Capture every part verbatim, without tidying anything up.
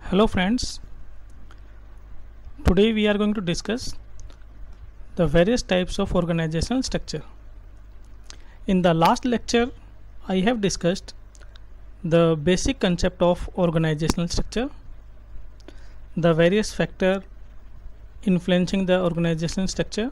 Hello friends, today we are going to discuss the various types of organizational structure. In the last lecture, I have discussed the basic concept of organizational structure, the various factors influencing the organizational structure.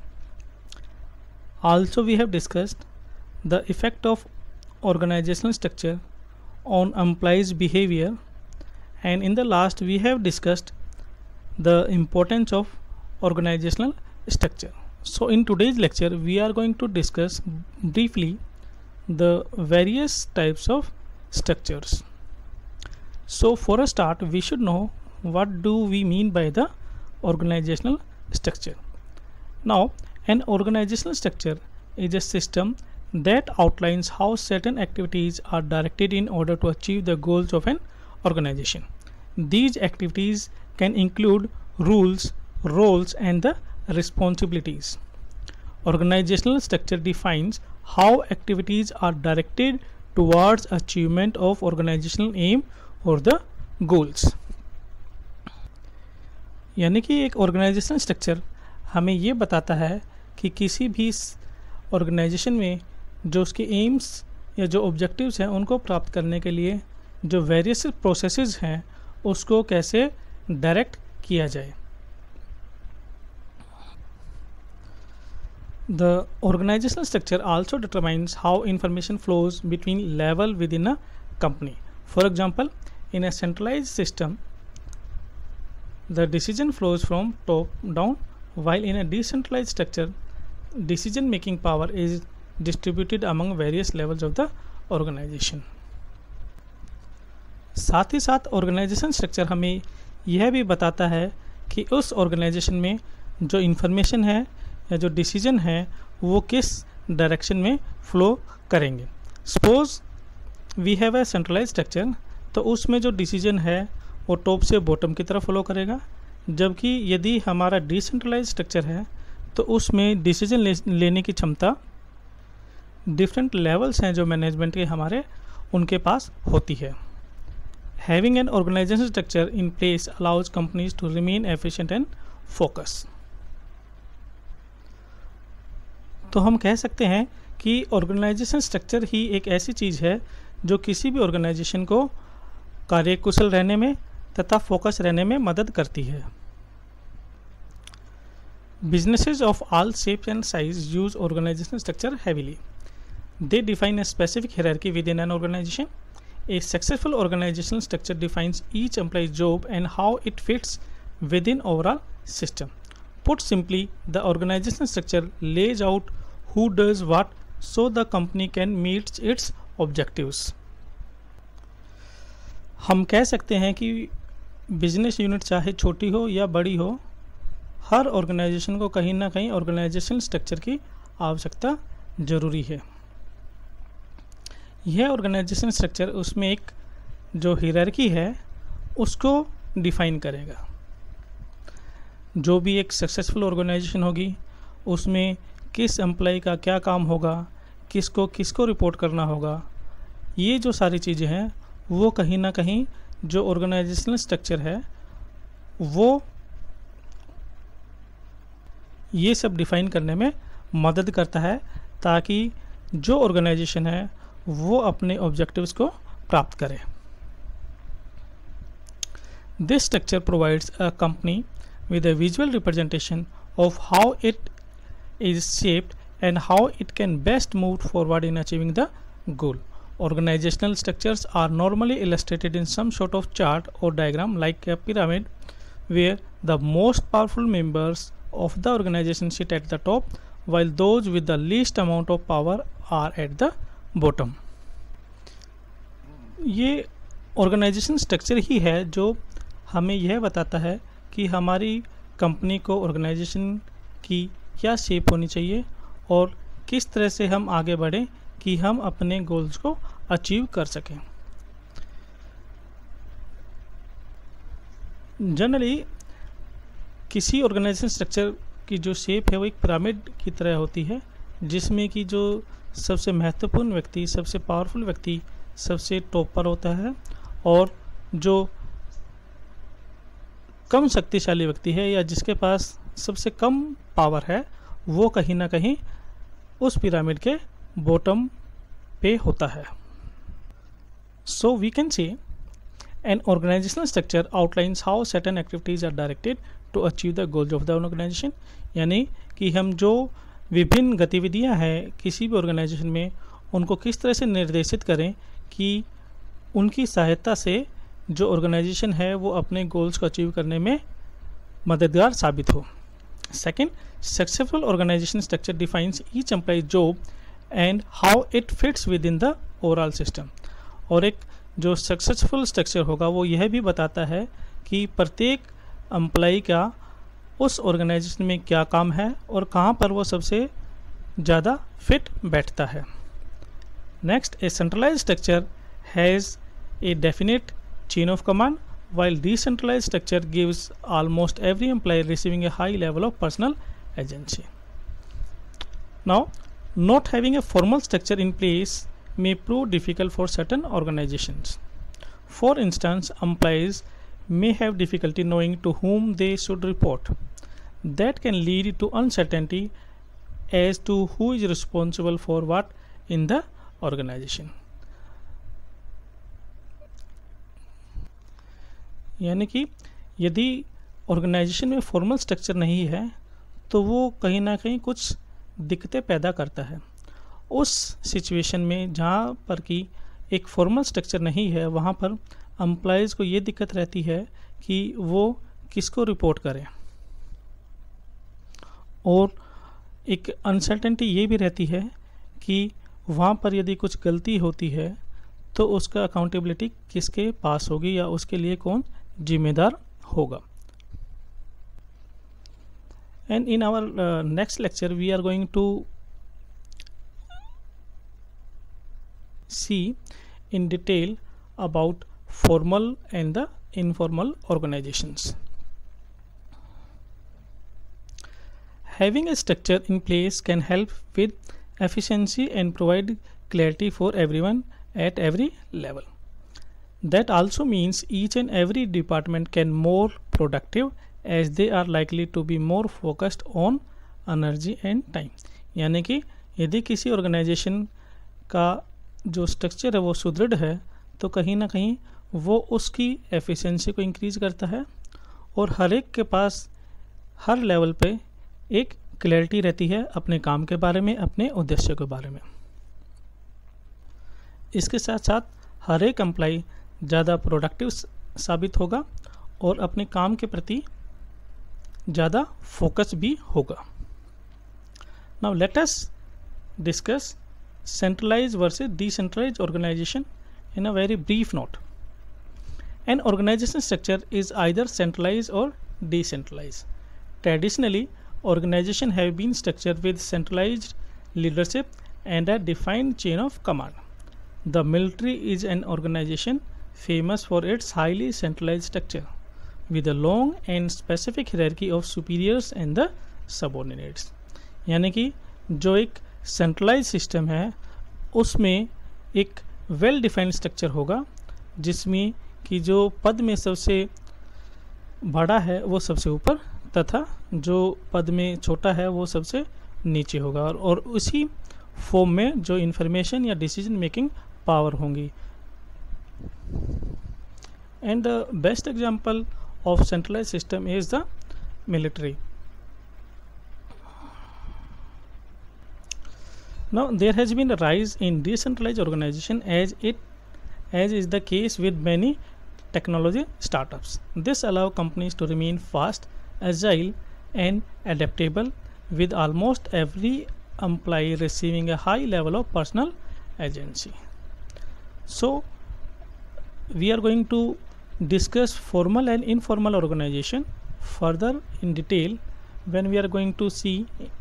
Also, we have discussed the effect of organizational structure on employees' behavior. And in the last we have discussed the importance of organizational structure. So in today's lecture we are going to discuss briefly the various types of structures. So for a start we should know what do we mean by the organizational structure. Now an organizational structure is a system that outlines how certain activities are directed in order to achieve the goals of an organization. These activities can include rules, roles, and the responsibilities. Organizational structure defines how activities are directed towards achievement of organizational aim or the goals. यानी कि एक organisational structure हमें ये बताता है कि किसी भी ऑर्गेनाइजेशन में जो उसके एम्स या जो ऑब्जेक्टिव्स हैं उनको प्राप्त करने के लिए जो वेरियस प्रोसेसेस हैं उसको कैसे डायरेक्ट किया जाए. The organizational structure also determines how information flows between levels within a company. For example, in a centralized system, the decision flows from top down, while in a decentralized structure, decision-making power is distributed among various levels of the organization. साथ ही साथ organisation structure हमें यह भी बताता है कि उस organisation में जो इन्फॉर्मेशन है या जो डिसीजन है वो किस डायरेक्शन में फ़्लो करेंगे. Suppose we have a centralize structure, तो उसमें जो डिसीजन है वो टॉप से बॉटम की तरफ फॉलो करेगा, जबकि यदि हमारा डिसेंट्रलाइज स्ट्रक्चर है तो उसमें डिसीजन ले, लेने की क्षमता डिफरेंट लेवल्स हैं जो मैनेजमेंट के हमारे उनके पास होती है. Having an organizational structure in place allows companies to remain efficient and focused. तो हम कह सकते हैं कि ऑर्गेनाइजेशन स्ट्रक्चर ही एक ऐसी चीज़ है जो किसी भी ऑर्गेनाइजेशन को कार्यकुशल रहने में तथा फोकस रहने में मदद करती है. Businesses of all shapes and sizes use organizational structure heavily. They define a specific hierarchy within an organization. A successful organizational structure defines each employee's job and how it fits within overall system. Put simply, the organizational structure lays out who does what so the company can meet its objectives. हम कह सकते हैं कि business unit चाहे छोटी हो या बड़ी हो, हर ऑर्गेनाइजेशन को कहीं ना कहीं ऑर्गेनाइजेशनल स्ट्रक्चर की आवश्यकता ज़रूरी है. यह ऑर्गेनाइजेशन स्ट्रक्चर उसमें एक जो हियरार्की है उसको डिफ़ाइन करेगा. जो भी एक सक्सेसफुल ऑर्गेनाइजेशन होगी उसमें किस एम्प्लॉय का क्या काम होगा, किसको किसको रिपोर्ट करना होगा, ये जो सारी चीज़ें हैं वो कहीं ना कहीं जो ऑर्गेनाइजेशनल स्ट्रक्चर है वो ये सब डिफ़ाइन करने में मदद करता है ताकि जो ऑर्गेनाइजेशन है वो अपने ऑब्जेक्टिव्स को प्राप्त करे. This structure provides a company with a visual representation of how it is shaped and how it can best move forward in achieving the goal. Organizational structures are normally illustrated in some sort of chart or diagram like a pyramid, where the most powerful members of the organization sit at the top while those with the least amount of power are at the bottom. ये organization structure ही है जो हमें यह बताता है कि हमारी कंपनी को ऑर्गेनाइजेशन की क्या शेप होनी चाहिए और किस तरह से हम आगे बढ़ें कि हम अपने गोल्स को अचीव कर सकें. जनरली किसी ऑर्गेनाइजेशन स्ट्रक्चर की जो शेप है वो एक पिरामिड की तरह होती है, जिसमें कि जो सबसे महत्वपूर्ण व्यक्ति, सबसे पावरफुल व्यक्ति सबसे टॉप पर होता है और जो कम शक्तिशाली व्यक्ति है या जिसके पास सबसे कम पावर है वो कहीं ना कहीं उस पिरामिड के बॉटम पे होता है। So we can see an organizational structure outlines how certain activities are directed to achieve the goals of the organization, यानी कि हम जो विभिन्न गतिविधियां हैं किसी भी ऑर्गेनाइजेशन में उनको किस तरह से निर्देशित करें कि उनकी सहायता से जो ऑर्गेनाइजेशन है वो अपने गोल्स को अचीव करने में मददगार साबित हो। Second, successful organization structure defines each employ job and how it fits with in the overall system. और एक जो सक्सेसफुल स्ट्रक्चर होगा वो यह भी बताता है कि प्रत्येक एम्प्लॉय का उस ऑर्गेनाइजेशन में क्या काम है और कहाँ पर वो सबसे ज़्यादा फिट बैठता है। Next, a centralize structure has a definite chain of command, while decentralized structure gives almost every employee receiving a high level of personal agency. Now, not having a formal structure in place may prove difficult for certain organizations. For instance, employees may have difficulty knowing to whom they should report. That can lead to uncertainty as to who is responsible for what in the organization. यानी कि यदि organisation में formal structure नहीं है तो वो कहीं ना कहीं कुछ दिक्कतें पैदा करता है। उस सिचुएशन में जहाँ पर कि एक फॉर्मल स्ट्रक्चर नहीं है वहाँ पर एम्प्लॉयज़ को ये दिक्कत रहती है कि वो किसको रिपोर्ट करें, और एक अनसर्टेनिटी ये भी रहती है कि वहाँ पर यदि कुछ गलती होती है तो उसका अकाउंटेबिलिटी किसके पास होगी या उसके लिए कौन जिम्मेदार होगा। And in our next lecture we are going to see in detail about formal and the informal organizations. Having a structure in place can help with efficiency and provide clarity for everyone at every level. That also means each and every department can more productive as they are likely to be more focused on energy and time. यानी कि यदि किसी organisation का जो structure है वो सुदृढ़ है तो कहीं ना कहीं वो उसकी एफिशिएंसी को इंक्रीज करता है और हर एक के पास हर लेवल पे एक क्लैरिटी रहती है अपने काम के बारे में, अपने उद्देश्य के बारे में। इसके साथ साथ हर एक एम्प्लॉय ज़्यादा प्रोडक्टिव साबित होगा और अपने काम के प्रति ज़्यादा फोकस भी होगा। Now let us discuss centralize versus decentralize organization in a very brief note. An organization structure is either centralize और decentralize. Traditionally organization have been structured with centralized leadership and a defined chain of command. The military is an organization famous for its highly centralized structure with a long and specific hierarchy of superiors and the subordinates. यानी कि जो एक centralized system है उसमें एक well defined structure होगा जिसमें कि जो पद में सबसे बड़ा है वो सबसे ऊपर तथा जो पद में छोटा है वो सबसे नीचे होगा, और, और उसी फॉर्म में जो इंफॉर्मेशन या डिसीजन मेकिंग पावर होंगी। And the best example of centralize system is the military. Now there has been a rise in decentralized organization as it as is the case with many technology startups. This allows companies to remain fast, agile and adaptable with almost every employee receiving a high level of personal agency. So we are going to discuss formal and informal organization further in detail when we are going to see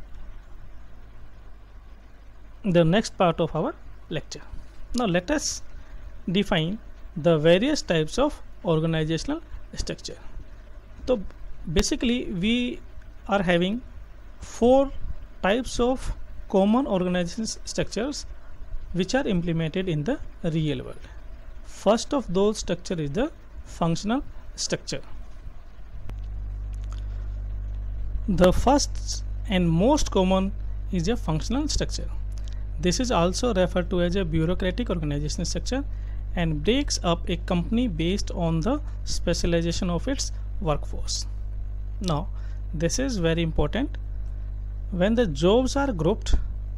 the next part of our lecture. Now let us define the various types of organizational structure. So basically we are having four types of common organizational structures which are implemented in the real world. First of those structure is the functional structure. The first and most common is a functional structure. This is also referred to as a bureaucratic organizational structure and breaks up a company based on the specialization of its workforce. Now, this is very important. When the jobs are grouped,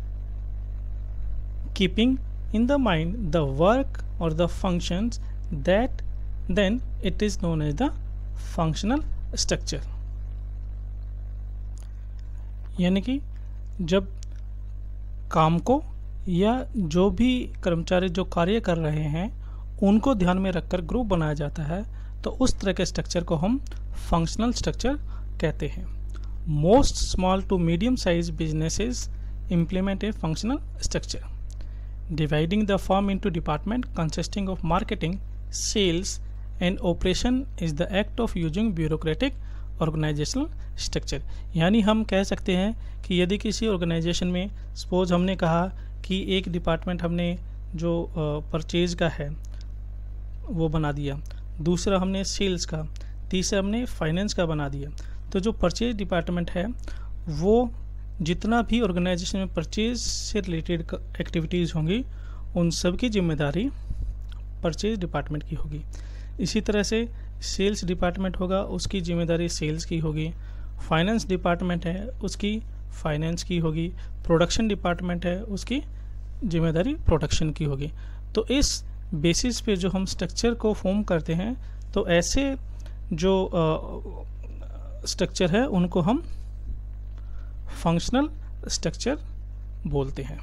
keeping in the mind the work or the functions, that then it is known as the functional structure. यानी कि जब काम को या जो भी कर्मचारी जो कार्य कर रहे हैं उनको ध्यान में रखकर ग्रुप बनाया जाता है, तो उस तरह के स्ट्रक्चर को हम फंक्शनल स्ट्रक्चर कहते हैं. Most small to medium size businesses implement a functional structure. Dividing the firm into department consisting of marketing, sales and operation is the act of using bureaucratic organizational structure. यानी हम कह सकते हैं कि यदि किसी ऑर्गेनाइजेशन में सपोज हमने कहा कि एक डिपार्टमेंट हमने जो परचेज का है वो बना दिया, दूसरा हमने सेल्स का, तीसरा हमने फाइनेंस का बना दिया, तो जो परचेज डिपार्टमेंट है वो जितना भी ऑर्गेनाइजेशन में परचेज से रिलेटेड एक्टिविटीज़ होंगी उन सब की जिम्मेदारी परचेज डिपार्टमेंट की होगी. इसी तरह से सेल्स डिपार्टमेंट होगा, उसकी जिम्मेदारी सेल्स की होगी. फाइनेंस डिपार्टमेंट है, उसकी फाइनेंस की होगी. प्रोडक्शन डिपार्टमेंट है, उसकी जिम्मेदारी प्रोडक्शन की होगी. तो इस बेसिस पे जो हम स्ट्रक्चर को फॉर्म करते हैं, तो ऐसे जो स्ट्रक्चर है उनको हम फंक्शनल स्ट्रक्चर बोलते हैं.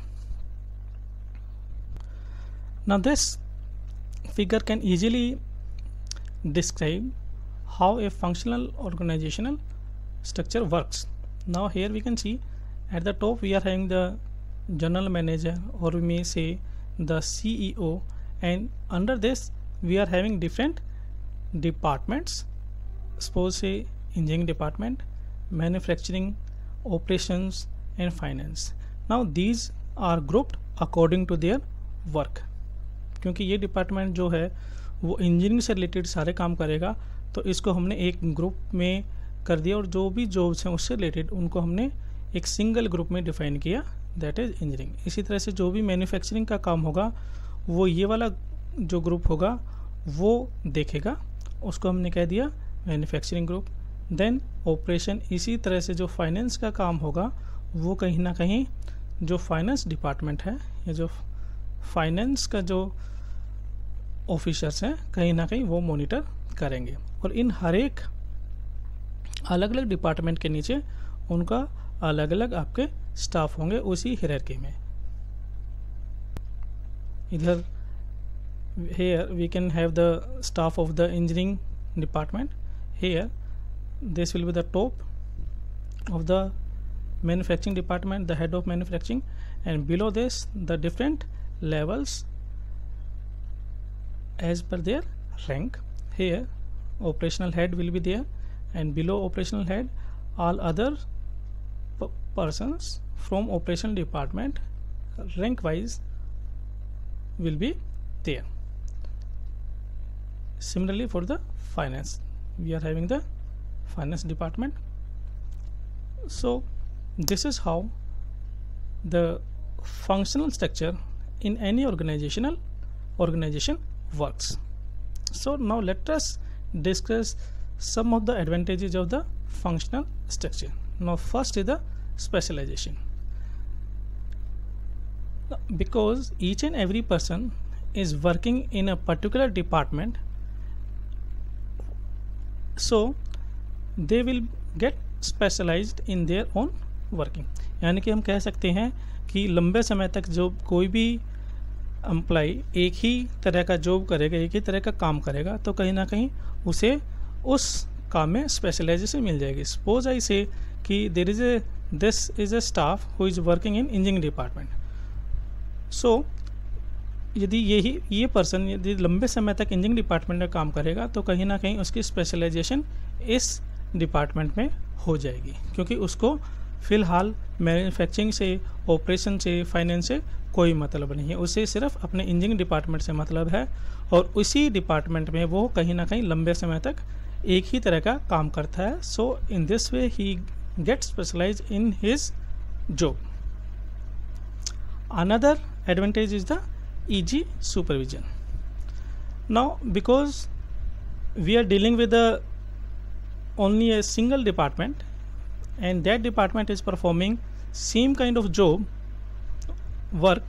Now this figure can easily describe how a functional organizational structure works. Now here we can see at the top we are having the general manager, or we may say the C E O, and under this we are having different departments. Suppose say engineering department, manufacturing, operations and finance. Now these are grouped according to their work. क्योंकि ये department जो है वो engineering से related सारे काम करेगा, तो इसको हमने एक ग्रुप में कर दिया, और जो भी जॉब्स हैं उससे रिलेटेड उनको हमने एक सिंगल ग्रुप में डिफाइन किया, दैट इज़ इंजीनियरिंग. इसी तरह से जो भी मैन्युफैक्चरिंग का काम होगा वो ये वाला जो ग्रुप होगा वो देखेगा, उसको हमने कह दिया मैन्युफैक्चरिंग ग्रुप. देन ऑपरेशन, इसी तरह से जो फाइनेंस का काम होगा वो कहीं ना कहीं जो फाइनेंस डिपार्टमेंट है या जो फाइनेंस का जो ऑफिसर्स हैं कहीं ना कहीं वो मॉनिटर करेंगे. और इन हर एक अलग अलग डिपार्टमेंट के नीचे उनका अलग अलग आपके स्टाफ होंगे उसी हायरार्की में. इधर here we can have the staff of the engineering department. Here this will be the top of the manufacturing department, the head of manufacturing, and below this the different levels as per their rank. Here operational head will be there, and below operational head all other persons from operational department rank wise will be there. Similarly for the finance, we are having the finance department. So this is how the functional structure in any organizational organization works. So now let us discuss some of the advantages of the functional structure. Now first is the specialization. Because each and every person is working in a particular department, so they will get specialized in their own working. यानी कि हम कह सकते हैं कि लंबे समय तक जो कोई भी एम्प्लॉय एक ही तरह का जॉब करेगा, एक ही तरह का काम करेगा, तो कहीं ना कहीं उसे उस काम में स्पेशलाइजेशन मिल जाएगी. सपोज आई से कि there is a this is a staff who is working in engineering department. So यदि यही ये पर्सन यदि लंबे समय तक इंजीनियरिंग डिपार्टमेंट में काम करेगा, तो कहीं ना कहीं उसकी स्पेशलाइजेशन इस डिपार्टमेंट में हो जाएगी, क्योंकि उसको फ़िलहाल मैन्युफैक्चरिंग से, ऑपरेशन से, फाइनेंस से कोई मतलब नहीं है. उसे सिर्फ अपने इंजीनियरिंग डिपार्टमेंट से मतलब है, और उसी डिपार्टमेंट में वो कहीं ना कहीं लंबे समय तक एक ही तरह का काम करता है. So in this way he get specialized in his job. Another advantage is the easy supervision. Now, because we are dealing with a only a single department, and that department is performing same kind of job work,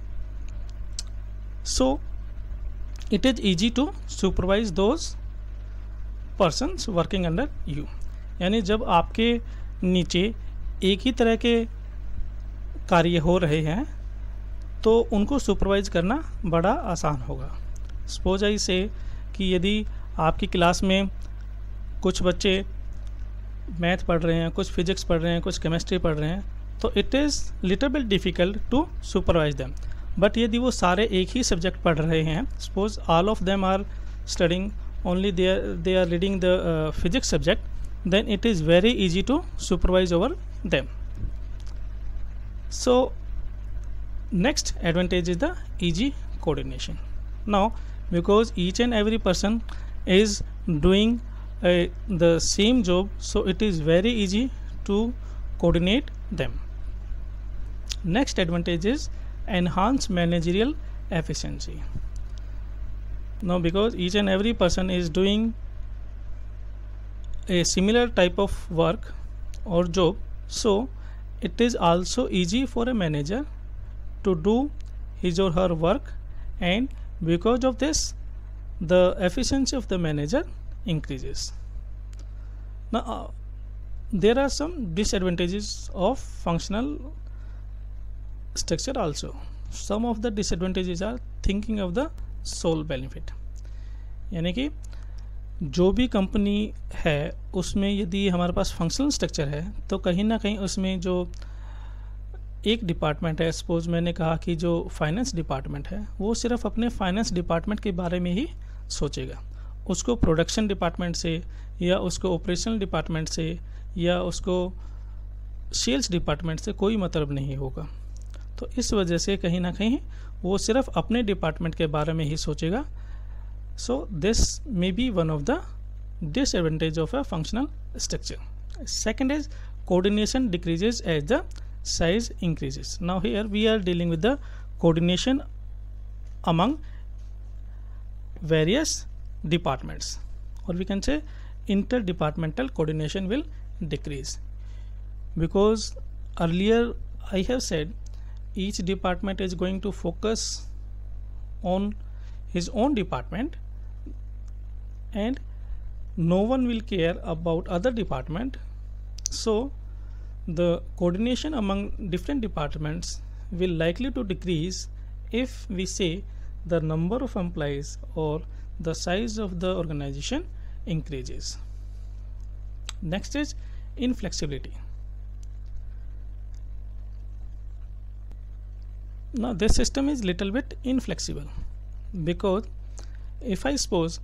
so it is easy to supervise those persons working under you. यानी जब आपके नीचे एक ही तरह के कार्य हो रहे हैं तो उनको सुपरवाइज करना बड़ा आसान होगा. सपोज आई से कि यदि आपकी क्लास में कुछ बच्चे मैथ पढ़ रहे हैं, कुछ फिजिक्स पढ़ रहे हैं, कुछ केमिस्ट्री पढ़ रहे हैं, तो it is little bit difficult to supervise them. But यदि वो सारे एक ही सब्जेक्ट पढ़ रहे हैं, suppose all of them are studying only they are they are reading the physics subject, then it is very easy to supervise over them. So next advantage is the easy coordination. Now because each and every person is doing uh, the same job, so it is very easy to coordinate them. Next advantage is enhance managerial efficiency. Now because each and every person is doing a similar type of work or job, so it is also easy for a manager to do his or her work, and because of this the efficiency of the manager increases. Now uh, there are some disadvantages of functional structure also. Some of the disadvantages are thinking of the sole benefit. यानी कि जो भी company है उसमें यदि हमारे पास functional structure है तो कहीं ना कहीं उसमें जो एक डिपार्टमेंट है, सपोज मैंने कहा कि जो फाइनेंस डिपार्टमेंट है वो सिर्फ अपने फाइनेंस डिपार्टमेंट के बारे में ही सोचेगा. उसको प्रोडक्शन डिपार्टमेंट से या उसको ऑपरेशनल डिपार्टमेंट से या उसको सेल्स डिपार्टमेंट से कोई मतलब नहीं होगा. तो इस वजह से कहीं ना कहीं वो सिर्फ अपने डिपार्टमेंट के बारे में ही सोचेगा. So this may be one of the disadvantage of a functional structure. Second is coordination decreases as the size increases. Now here we are dealing with the coordination among various departments, or we can say interdepartmental coordination will decrease, because earlier I have said each department is going to focus on his own department and no one will care about other department. So the coordination among different departments will likely to decrease if we say the number of employees or the size of the organization increases. Next is inflexibility. Now this system is little bit inflexible, because if I suppose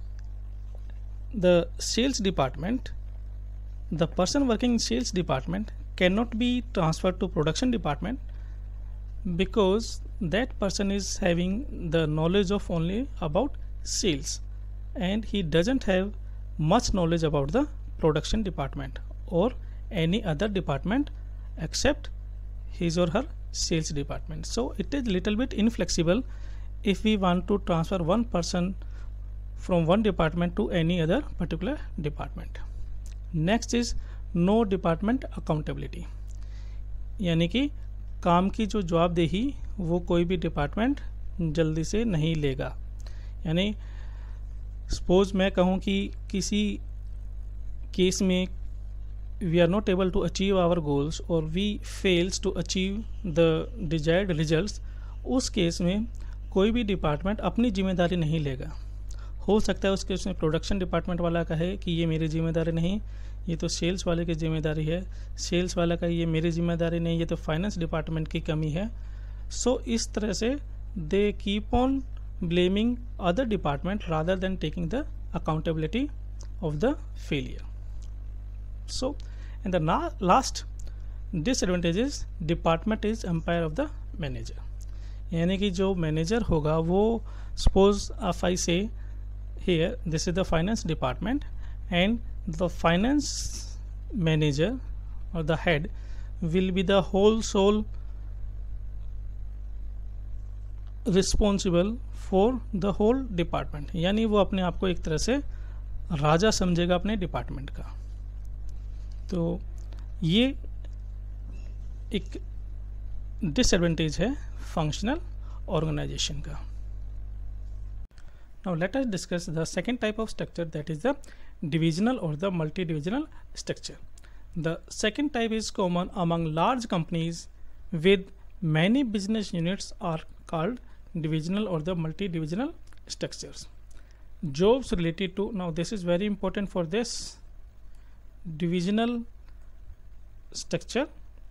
the sales department, the person working in sales department cannot be transferred to production department, because that person is having the knowledge of only about sales and he doesn't have much knowledge about the production department or any other department except his or her sales department. So it is little bit inflexible if we want to transfer one person from one department to any other particular department. Next is no department accountability. यानी कि काम की जो जवाबदेही वो कोई भी department जल्दी से नहीं लेगा. यानी सपोज मैं कहूँ कि किसी केस में we are not able to achieve our goals or we fails to achieve the desired results, उस केस में कोई भी डिपार्टमेंट अपनी जिम्मेदारी नहीं लेगा. हो सकता है उस केस में प्रोडक्शन डिपार्टमेंट वाला कहे कि ये मेरी जिम्मेदारी नहीं, ये तो सेल्स वाले की जिम्मेदारी है, सेल्स वाला का ये मेरी जिम्मेदारी नहीं, ये तो फाइनेंस डिपार्टमेंट की कमी है. सो so, इस तरह से they keep on blaming other department rather than taking the accountability of the failure. So and the last disadvantage is department is empire of the manager. यानी कि जो मैनेजर होगा वो सपोज इफ आई से here this is the finance department and the finance manager or the head will be the whole soul responsible for the whole department, यानी वो अपने आप को एक तरह से राजा समझेगा अपने डिपार्टमेंट का। तो ये एक डिसएडवांटेज है फंक्शनल ऑर्गेनाइजेशन का। Now let us discuss the second type of structure, that is the divisional or the multi-divisional structure. The second type is common among large companies with many business units are called divisional or the multi-divisional structures. Jobs related to, now this is very important for this divisional structure,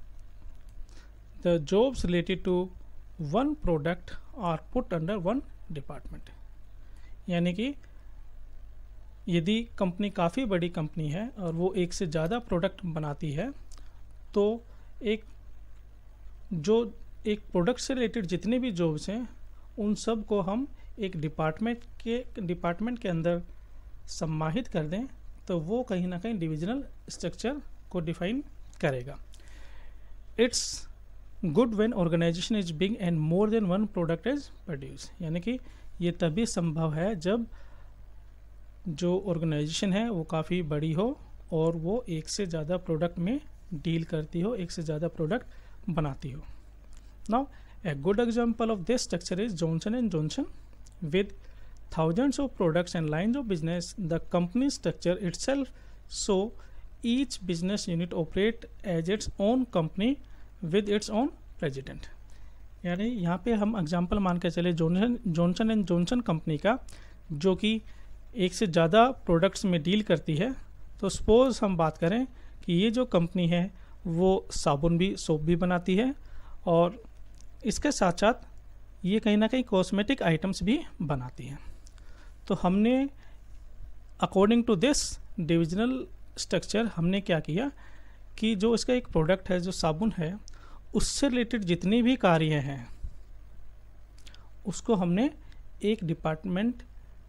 the jobs related to one product are put under one department. यानी कि यदि company काफ़ी बड़ी company है और वो एक से ज़्यादा प्रोडक्ट बनाती है, तो एक जो एक प्रोडक्ट से रिलेटेड जितने भी जॉब्स हैं उन सब को हम एक डिपार्टमेंट के डिपार्टमेंट के अंदर समाहित कर दें, तो वो कहीं ना कहीं डिविजनल स्ट्रक्चर को डिफाइन करेगा। It's good when organization is big and more than one product is produce, यानी कि ये तभी संभव है जब जो ऑर्गेनाइजेशन है वो काफ़ी बड़ी हो और वो एक से ज़्यादा प्रोडक्ट में डील करती हो, एक से ज़्यादा प्रोडक्ट बनाती हो। Now a good example of this structure is Johnson and Johnson with thousands of products and lines of business. The company structure itself, so each business unit operate as its own company with its own president. यानी यहाँ पे हम example मान के चले Johnson Johnson and Johnson company का, जो कि एक से ज़्यादा प्रोडक्ट्स में डील करती है। तो सपोज हम बात करें कि ये जो कंपनी है वो साबुन भी सोप भी बनाती है और इसके साथ साथ ये कहीं ना कहीं कॉस्मेटिक आइटम्स भी बनाती है। तो हमने according to this divisional structure हमने क्या किया कि जो इसका एक प्रोडक्ट है जो साबुन है उससे रिलेटेड जितने भी कार्य हैं उसको हमने एक डिपार्टमेंट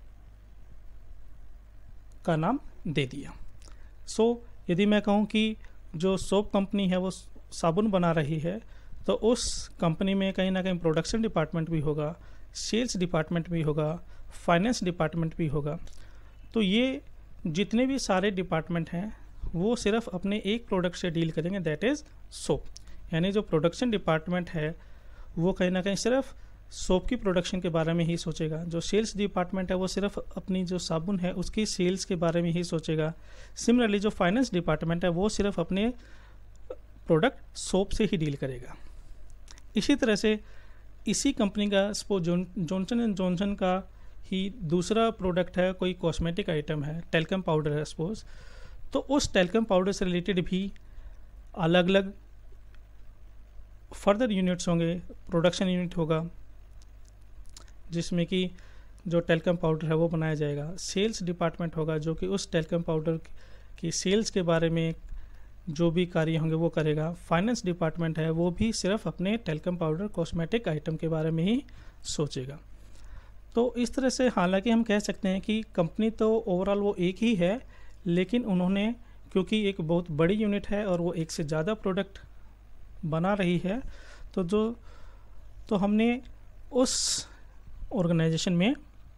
का नाम दे दिया। सो so, यदि मैं कहूँ कि जो सोप कंपनी है वो साबुन बना रही है, तो उस कंपनी में कहीं ना कहीं प्रोडक्शन डिपार्टमेंट भी होगा, सेल्स डिपार्टमेंट भी होगा, फाइनेंस डिपार्टमेंट भी होगा। तो ये जितने भी सारे डिपार्टमेंट हैं वो सिर्फ अपने एक प्रोडक्ट से डील करेंगे, दैट इज़ सोप। यानी जो प्रोडक्शन डिपार्टमेंट है वो कहीं ना कहीं सिर्फ सोप की प्रोडक्शन के बारे में ही सोचेगा। जो सेल्स डिपार्टमेंट है वो सिर्फ अपनी जो साबुन है उसकी सेल्स के बारे में ही सोचेगा। सिमिलरली जो फाइनेंस डिपार्टमेंट है वो सिर्फ अपने प्रोडक्ट सोप से ही डील करेगा। इसी तरह से इसी कंपनी का सपोज जॉनसन एंड जॉनसन का ही दूसरा प्रोडक्ट है, कोई कॉस्मेटिक आइटम है, टेल्कम पाउडर है सपोज, तो उस टेल्कम पाउडर से रिलेटेड भी अलग अलग फर्दर यूनिट्स होंगे। प्रोडक्शन यूनिट होगा जिसमें कि जो टेल्कम पाउडर है वो बनाया जाएगा। सेल्स डिपार्टमेंट होगा जो कि उस टेल्कम पाउडर की सेल्स के बारे में जो भी कार्य होंगे वो करेगा। फाइनेंस डिपार्टमेंट है वो भी सिर्फ अपने टेल्कम पाउडर कॉस्मेटिक आइटम के बारे में ही सोचेगा। तो इस तरह से हालांकि हम कह सकते हैं कि कंपनी तो ओवरऑल वो एक ही है, लेकिन उन्होंने क्योंकि एक बहुत बड़ी यूनिट है और वो एक से ज़्यादा प्रोडक्ट बना रही है, तो जो तो हमने उस ऑर्गेनाइजेशन में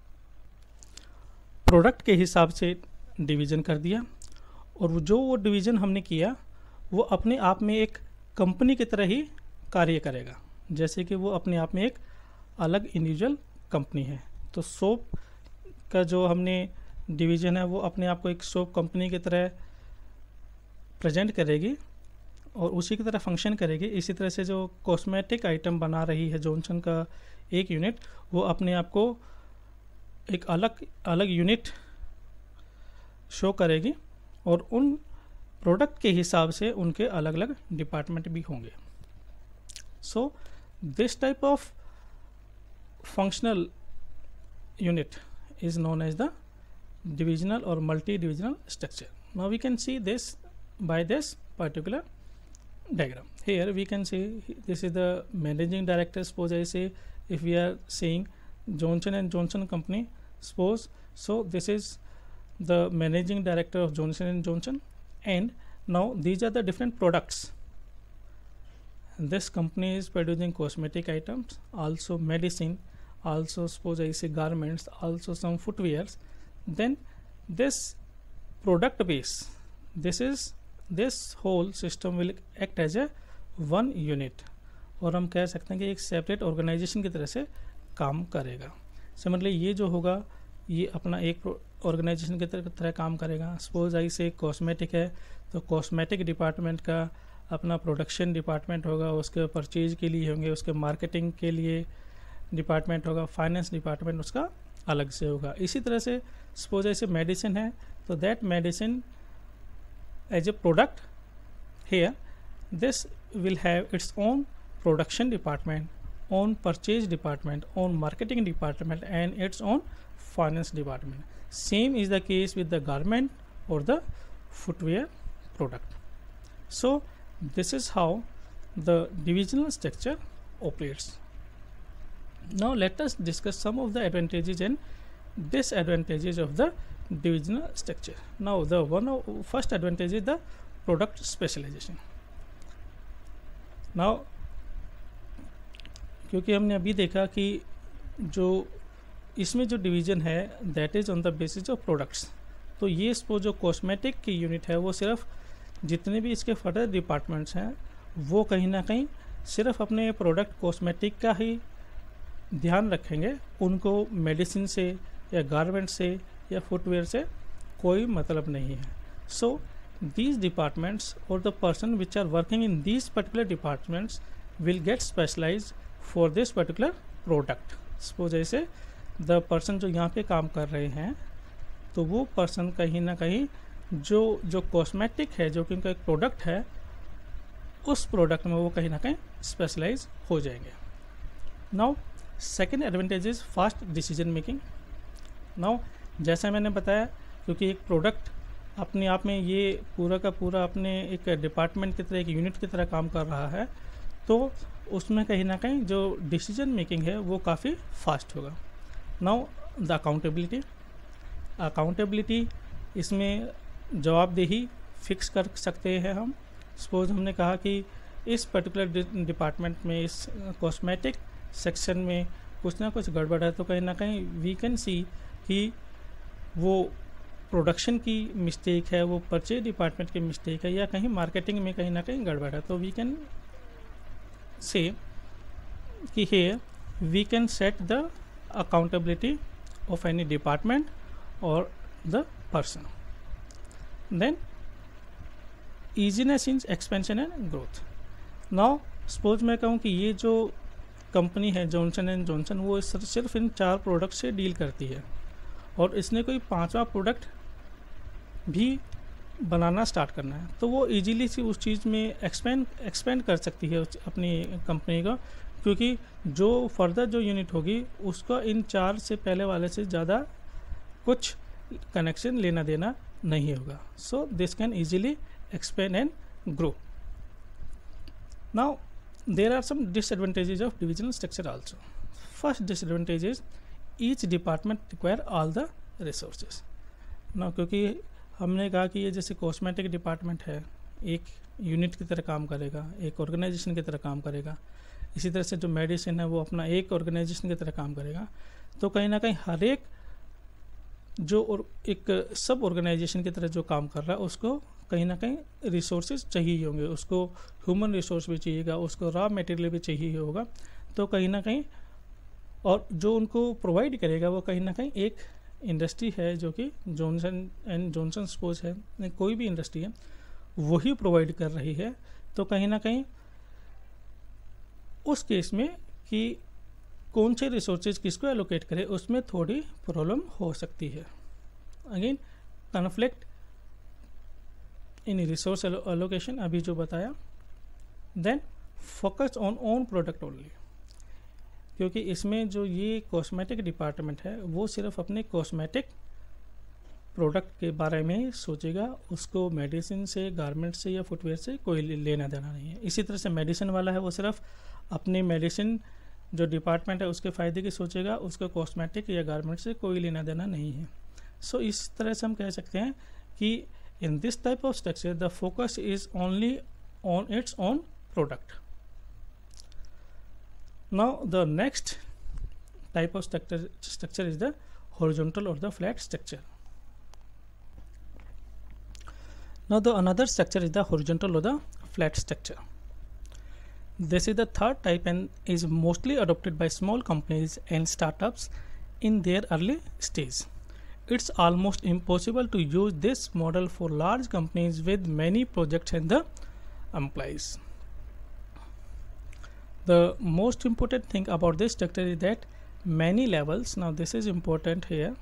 प्रोडक्ट के हिसाब से डिवीज़न कर दिया और जो वो डिवीज़न हमने किया वो अपने आप में एक कंपनी की तरह ही कार्य करेगा, जैसे कि वो अपने आप में एक अलग इंडिविजुअल कंपनी है। तो सोप का जो हमने डिवीज़न है वो अपने आप को एक सोप कंपनी की तरह प्रेजेंट करेगी और उसी की तरह फंक्शन करेगी। इसी तरह से जो कॉस्मेटिक आइटम बना रही है जॉनसन का एक यूनिट, वो अपने आप को एक अलग अलग यूनिट शो करेगी और उन प्रोडक्ट के हिसाब से उनके अलग अलग डिपार्टमेंट भी होंगे। So this type of functional unit is known as the divisional or multi-divisional structure. Now we can see this by this particular diagram. Here we can see this is the managing director. Suppose I say if we are saying Johnson and Johnson company, suppose so this is the managing director of Johnson and Johnson, and Now these are the different products. This company is producing cosmetic items, also medicine, also suppose I say garments, also some footwears. Then this product base, this is this whole system will act as a one unit, और हम कह सकते हैं कि एक separate organisation की तरह से काम करेगा. सिमिलरली ये जो होगा ये अपना एक ऑर्गेनाइजेशन की तरह तरह काम करेगा. सपोज आई से कॉस्मेटिक है तो कॉस्मेटिक डिपार्टमेंट का अपना प्रोडक्शन डिपार्टमेंट होगा, उसके परचेज के लिए होंगे, उसके मार्केटिंग के लिए डिपार्टमेंट होगा, फाइनेंस डिपार्टमेंट उसका अलग से होगा. इसी तरह से सपोज ऐसे मेडिसिन है तो that medicine as a product here this will have its own production department, own purchase department, own marketing department, and its own finance department. Same is the case with the garment or the footwear product. So this is how the divisional structure operates. Now let us discuss some of the advantages and disadvantages of the divisional structure. Now the one of first advantage is the product specialization. Now क्योंकि हमने अभी देखा कि जो इसमें जो division है that is on the basis of products. तो ये सपोज जो कॉस्मेटिक की यूनिट है वो सिर्फ जितने भी इसके फर्दर डिपार्टमेंट्स हैं वो कहीं ना कहीं सिर्फ अपने प्रोडक्ट कॉस्मेटिक का ही ध्यान रखेंगे, उनको मेडिसिन से या गारमेंट से या फुटवेयर से कोई मतलब नहीं है. सो दीज डिपार्टमेंट्स और the person which are working in these particular departments will get specialized for this particular product. Suppose ऐसे द पर्सन जो यहाँ पे काम कर रहे हैं तो वो पर्सन कहीं ना कहीं जो जो कॉस्मेटिक है जो कि उनका एक प्रोडक्ट है उस प्रोडक्ट में वो कहीं ना कहीं स्पेशलाइज हो जाएंगे. Now second advantage is fast decision making. Now जैसा मैंने बताया क्योंकि एक प्रोडक्ट अपने आप में ये पूरा का पूरा अपने एक डिपार्टमेंट की तरह एक यूनिट की तरह काम कर रहा है तो उसमें कहीं ना कहीं जो डिसीजन मेकिंग है वो काफ़ी फास्ट होगा. Now the accountability. अकाउंटेबिलिटी इसमें जवाबदेही फिक्स कर सकते हैं हम. सपोज हमने कहा कि इस पर्टिकुलर डिपार्टमेंट में इस कॉस्मेटिक सेक्शन में कुछ ना कुछ गड़बड़ है तो कहीं ना कहीं वी कैन सी कि वो प्रोडक्शन की मिस्टेक है, वो परचेज डिपार्टमेंट की मिस्टेक है या कहीं मार्केटिंग में कहीं ना कहीं गड़बड़ है. तो वी कैन से कि here we can set the accountability of any department or the person. Then easiness in expansion and growth. Now suppose मैं कहूँ कि ये जो कंपनी है जॉनसन एंड जॉनसन वो सिर्फ इन चार प्रोडक्ट से डील करती है और इसने कोई पांचवा प्रोडक्ट भी बनाना स्टार्ट करना है तो वो इजीली सी उस चीज़ में एक्सपेंड एक्सपेंड कर सकती है अपनी कंपनी का, क्योंकि जो फर्दर जो यूनिट होगी उसका इन चार से पहले वाले से ज़्यादा कुछ कनेक्शन लेना देना नहीं होगा. So this can easily expand and grow. Now there are some disadvantages of divisional structure also. First disadvantage is each department require all the resources. Now क्योंकि हमने कहा कि ये जैसे कॉस्मेटिक डिपार्टमेंट है एक यूनिट की तरह काम करेगा, एक ऑर्गेनाइजेशन की तरह काम करेगा. इसी तरह से जो मेडिसिन है वो अपना एक ऑर्गेनाइजेशन की तरह काम करेगा. तो कहीं ना कहीं हर एक जो और एक सब ऑर्गेनाइजेशन की तरह जो काम कर रहा है उसको कहीं ना कहीं रिसोर्सेज चाहिए होंगे, उसको ह्यूमन रिसोर्स भी चाहिएगा, उसको रॉ मटेरियल भी चाहिए होगा. तो कहीं ना कहीं और जो उनको प्रोवाइड करेगा वो कहीं ना कहीं एक इंडस्ट्री है जो कि जॉनसन एंड जॉनसन सपोज है कोई भी इंडस्ट्री है वही प्रोवाइड कर रही है. तो कहीं ना कहीं उस केस में कि कौन से रिसोर्सेज किसको एलोकेट करे उसमें थोड़ी प्रॉब्लम हो सकती है. Again conflict in resource allocation अभी जो बताया. Then focus on own product only, क्योंकि इसमें जो ये कॉस्मेटिक डिपार्टमेंट है वो सिर्फ अपने कॉस्मेटिक प्रोडक्ट के बारे में ही सोचेगा, उसको मेडिसिन से गारमेंट से या फुटवेयर से कोई लेना देना नहीं है. इसी तरह से मेडिसिन वाला है वो सिर्फ अपनी मेडिसिन जो डिपार्टमेंट है उसके फ़ायदे की सोचेगा, उसको कॉस्मेटिक या गारमेंट से कोई लेना देना नहीं है. सो so, इस तरह से हम कह सकते हैं कि In this type of structure, the focus is only on its own product. Now the next type of structure structure is the horizontal or the flat structure. Now the another structure is the horizontal or the flat structure. This is the third type and is mostly adopted by small companies and startups in their early stage. It's almost impossible to use this model for large companies with many projects and the employees. The most important thing about this structure is that many levels, now this is important here,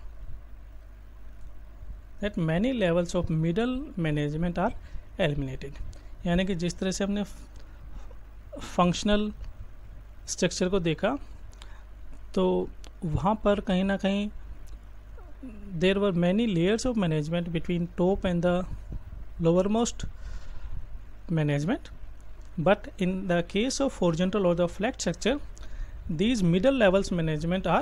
that many levels of middle management are eliminated. यानी कि जिस तरह से हमने functional structure को देखा तो वहाँ पर कहीं ना कहीं there were many layers of management between top and the lowermost management, but in the case of horizontal or the flat structure, these middle levels management are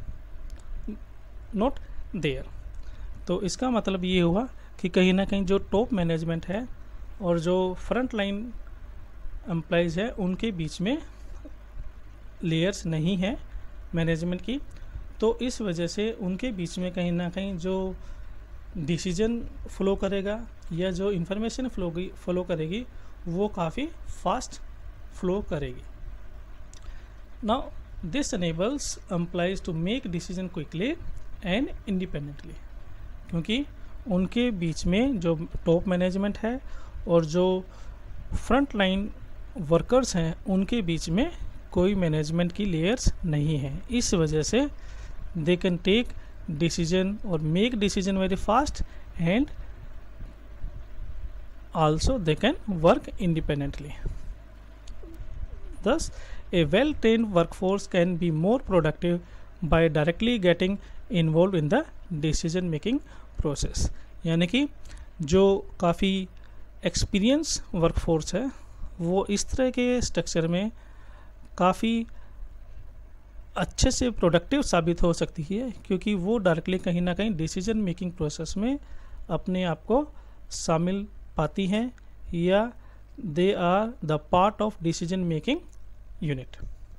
not there. तो इसका मतलब ये हुआ कि कहीं ना कहीं जो टॉप मैनेजमेंट है और जो फ्रंट लाइन एम्प्लॉइज़ है उनके बीच में लेयर्स नहीं है मैनेजमेंट की, तो इस वजह से उनके बीच में कहीं ना कहीं जो डिसीजन फ्लो करेगा या जो इंफॉर्मेशन फ्लो फ्लो करेगी वो काफ़ी फास्ट फ्लो करेगी. Now this enables employees to make decision quickly and independently, क्योंकि उनके बीच में जो टॉप मैनेजमेंट है और जो फ्रंट लाइन वर्कर्स हैं उनके बीच में कोई मैनेजमेंट की लेयर्स नहीं है. इस वजह से they can take decision or make decision very fast and also they can work independently. Thus, a well-trained workforce can be more productive by directly getting involved in the decision making process. यानी कि जो काफ़ी experience workforce है वो इस तरह के structure में काफ़ी अच्छे से प्रोडक्टिव साबित हो सकती है, क्योंकि वो डायरेक्टली कहीं ना कहीं डिसीजन मेकिंग प्रोसेस में अपने आप को शामिल पाती हैं या they are the part of decision making unit.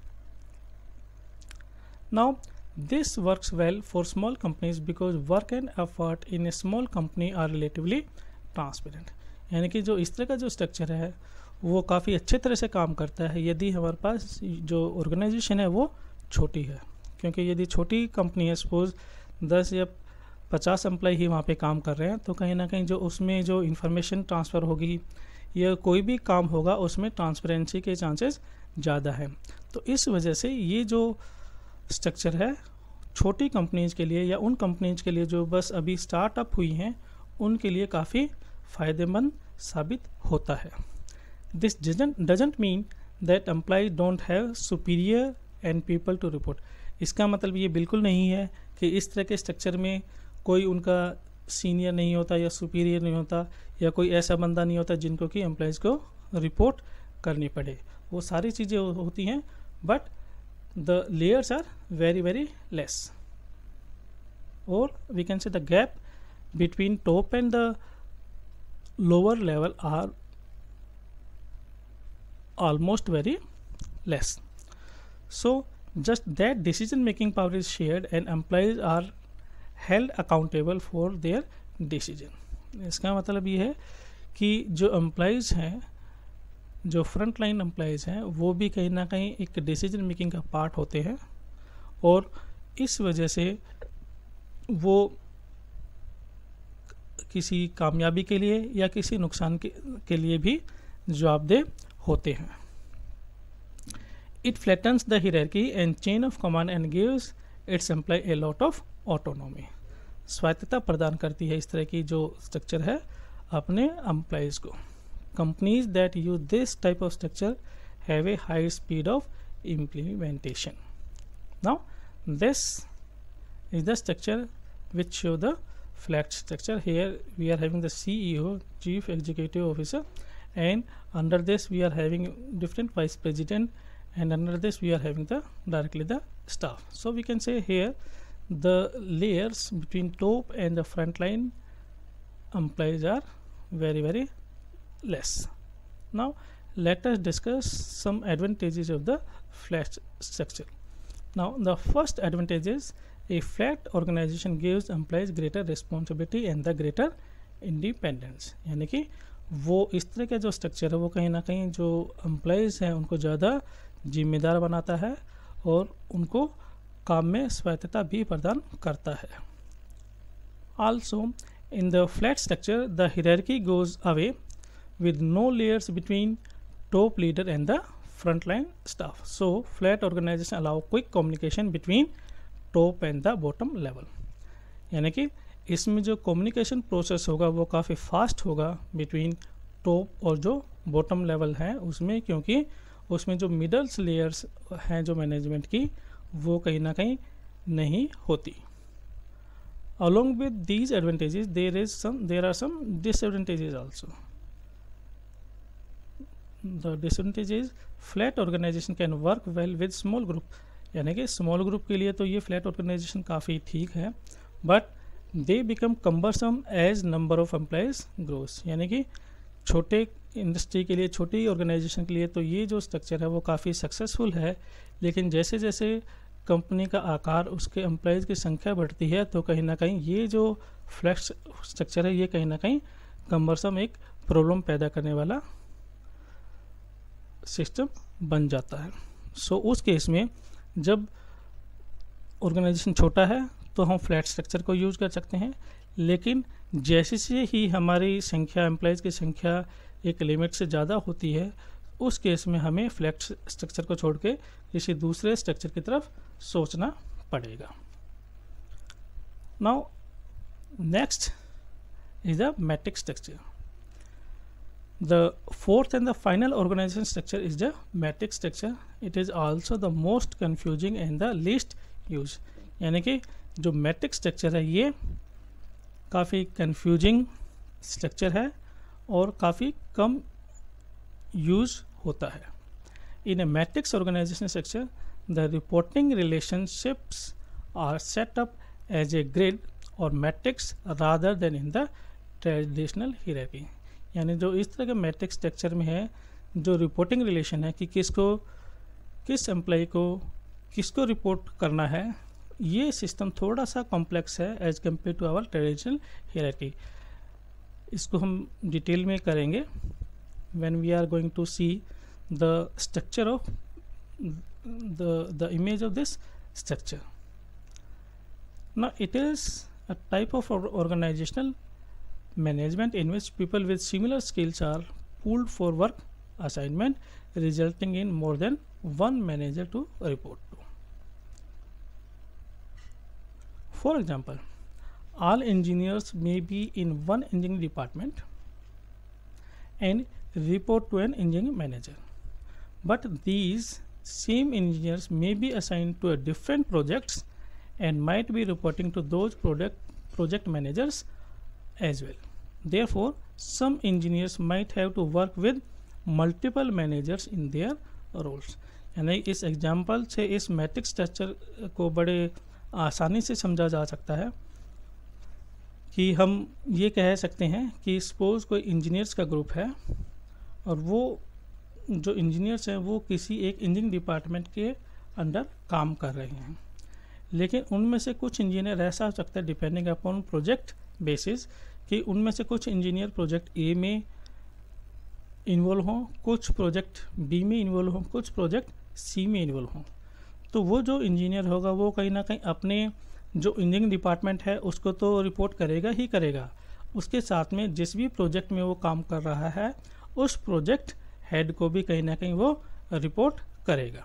Now this works well for small companies because work and effort in a small company are relatively transparent. यानी कि जो इस तरह का जो स्ट्रक्चर है वो काफ़ी अच्छे तरह से काम करता है यदि हमारे पास जो ऑर्गेनाइजेशन है वो छोटी है, क्योंकि यदि छोटी कंपनी है, सपोज दस या पचास एम्प्लॉय ही वहाँ पे काम कर रहे हैं, तो कहीं ना कहीं जो उसमें जो इन्फॉर्मेशन ट्रांसफ़र होगी या कोई भी काम होगा उसमें ट्रांसपेरेंसी के चांसेस ज़्यादा हैं. तो इस वजह से ये जो स्ट्रक्चर है छोटी कंपनीज़ के लिए या उन कंपनीज़ के लिए जो बस अभी स्टार्टअप हुई हैं उनके लिए काफ़ी फ़ायदेमंद साबित होता है. This doesn't mean that employees don't have superior and people to report. इसका मतलब ये बिल्कुल नहीं है कि इस तरह के स्ट्रक्चर में कोई उनका सीनियर नहीं होता या सुपीरियर नहीं होता या कोई ऐसा बंदा नहीं होता जिनको कि एम्प्लॉयज़ को रिपोर्ट करनी पड़े. वो सारी चीज़ें होती हैं, but the layers are very very less, और we can say the gap between top and the lower level are almost very less. So just that decision making power is shared and employees are held accountable for their decision. इसका मतलब ये है कि जो employees हैं, जो front line employees हैं, वो भी कहीं ना कहीं एक डिसीजन मेकिंग का पार्ट होते हैं, और इस वजह से वो किसी कामयाबी के लिए या किसी नुकसान के, के लिए भी जवाबदेह होते हैं. It flattens the hierarchy and chain of command and gives its employ a lot of autonomy. स्वायत्तता प्रदान करती है इस तरह की जो स्ट्रक्चर है अपने एम्प्लॉयज़ को. Companies that use this type of structure have a high speed of implementation. Now this is the structure which show the flat structure. Here we are having the CEO, chief executive officer, and under this we are having different vice president, and under this we are having the directly the staff. So we can say here the layers between top and the frontline employees are very very less. Now let us discuss some advantages of the flat structure. Now the first advantage is a flat organization gives employees greater responsibility and the greater independence. यानी कि वो इस तरह का जो structure है वो कहीं ना कहीं जो एम्प्लॉयज़ हैं उनको ज़्यादा जिम्मेदार बनाता है और उनको काम में स्वायत्तता भी प्रदान करता है. Also in the flat structure the hierarchy goes away with no layers between top leader and the frontline staff. So flat organization allow quick communication between top and the bottom level. यानी कि इसमें जो communication process होगा वो काफ़ी fast होगा between top और जो बॉटम लेवल है उसमें, क्योंकि उसमें जो मिडल्स लेयर्स हैं जो मैनेजमेंट की वो कहीं ना कहीं नहीं होती. Along with these advantages there is some there are some disadvantages also. The disadvantage is flat organization can work well with small group. यानी कि स्मॉल ग्रुप के लिए तो ये फ्लैट ऑर्गेनाइजेशन काफ़ी ठीक है, but they become cumbersome as number of employees grows. यानी कि छोटे इंडस्ट्री के लिए, छोटी ऑर्गेनाइजेशन के लिए तो ये जो स्ट्रक्चर है वो काफ़ी सक्सेसफुल है, लेकिन जैसे जैसे कंपनी का आकार, उसके एम्प्लॉयज़ की संख्या बढ़ती है तो कहीं ना कहीं ये जो फ्लेक्स स्ट्रक्चर है ये कहीं ना कहीं कम्बरसम एक प्रॉब्लम पैदा करने वाला सिस्टम बन जाता है. सो so, उस केस में जब ऑर्गेनाइजेशन छोटा है तो हम फ्लैट स्ट्रक्चर को यूज़ कर सकते हैं, लेकिन जैसे से ही हमारी संख्या, एम्प्लॉयज़ की संख्या एक लिमिट से ज़्यादा होती है उस केस में हमें फ्लैट स्ट्रक्चर को छोड़ के किसी दूसरे स्ट्रक्चर की तरफ सोचना पड़ेगा. Now next is the matrix structure. The fourth and the final organization structure is the matrix structure. It is also the most confusing and the least used. यानी कि जो मैट्रिक्स स्ट्रक्चर है ये काफ़ी confusing स्ट्रक्चर है और काफ़ी कम use होता है. In a matrix organization structure, the reporting relationships are set up as a grid or matrix rather than in the traditional hierarchy. यानी जो इस तरह के मैट्रिक्स स्ट्रक्चर में है, जो रिपोर्टिंग रिलेशन है कि किसको, किस एम्प्लॉय को किसको रिपोर्ट करना है, ये सिस्टम थोड़ा सा कॉम्प्लेक्स है as compare to our traditional hierarchy. इसको हम डिटेल में करेंगे when we are going to see the structure of the the image of this structure. Now it is a type of organizational management in which people with similar skills are pooled for work assignment, resulting in more than one manager to report to. For example, all engineers may be in one engineering department and report to an engineering manager, but these same engineers may be assigned to a different projects and might be reporting to those project project managers as well. Therefore, some engineers might have to work with multiple managers in their roles. यानी इस example से इस matrix structure को बड़े आसानी से समझा जा सकता है कि हम ये कह सकते हैं कि सपोज कोई इंजीनियर्स का ग्रुप है और वो जो इंजीनियर्स हैं वो किसी एक इंजीनियरिंग डिपार्टमेंट के अंडर काम कर रहे हैं, लेकिन उनमें से कुछ इंजीनियर ऐसा हो सकता है डिपेंडिंग अपॉन प्रोजेक्ट बेसिस कि उनमें से कुछ इंजीनियर प्रोजेक्ट ए में इन्वॉल्व हों, कुछ प्रोजेक्ट बी में इन्वॉल्व हों, कुछ प्रोजेक्ट सी में इन्वॉल्व हों. तो वो जो इंजीनियर होगा वो कहीं ना कहीं अपने जो इंजीनियरिंग डिपार्टमेंट है उसको तो रिपोर्ट करेगा ही करेगा, उसके साथ में जिस भी प्रोजेक्ट में वो काम कर रहा है उस प्रोजेक्ट हेड को भी कहीं ना कहीं वो रिपोर्ट करेगा.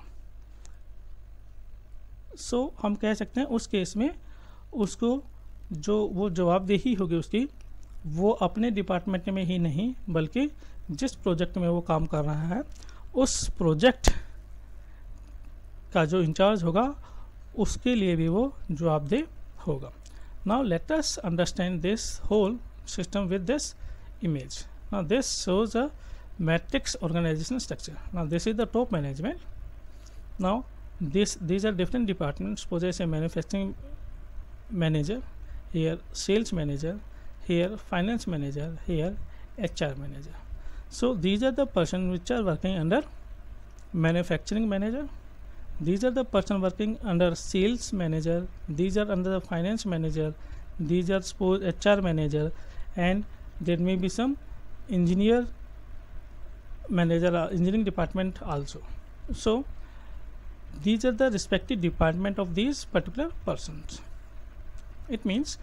सो so, हम कह सकते हैं उस केस में उसको जो वो जवाबदेही होगी उसकी वो अपने डिपार्टमेंट में ही नहीं बल्कि जिस प्रोजेक्ट में वो काम कर रहा है उस प्रोजेक्ट का जो इंचार्ज होगा उसके लिए भी वो जवाबदेह होगा. Now let us understand this whole system with this image. Now this shows a matrix organization structure. Now this is the top management. Now this these are different departments. Suppose as a manufacturing manager, here sales manager, here finance manager, here H R manager. So these are the person which are working under manufacturing manager. These are the person working under sales manager. These are under the finance manager. These are suppose H R manager, and there may be some engineer manager, uh, engineering department also. So these are the respective department of these particular persons. It means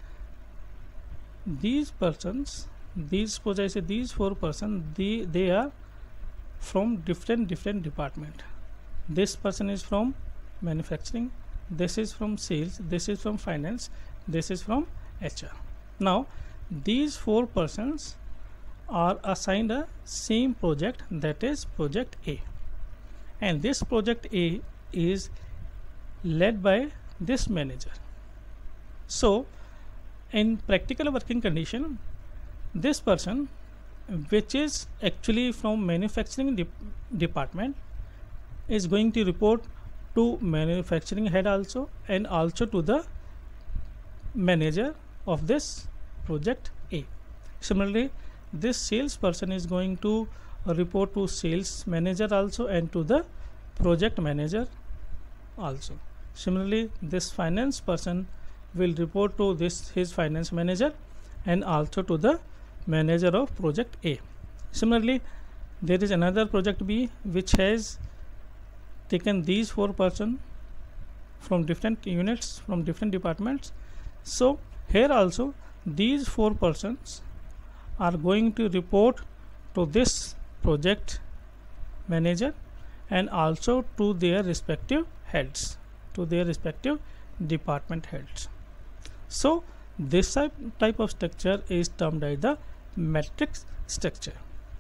these persons, these suppose I say these four persons, they they are from different different department. This person is from manufacturing, this is from sales, this is from finance, this is from H R. Now these four persons are assigned a same project, that is project A, and this project A is led by this manager. So in practical working condition, this person which is actually from manufacturing de department is going to report to manufacturing head also, and also to the manager of this project A. Similarly, this sales person is going to report to sales manager also, and to the project manager also. Similarly, this finance person will report to this his finance manager, and also to the manager of project A. Similarly, there is another project B which has taken these four persons from different units, from different departments. So here also these four persons are going to report to this project manager, and also to their respective heads, to their respective department heads. So this type, type of structure is termed as the matrix structure.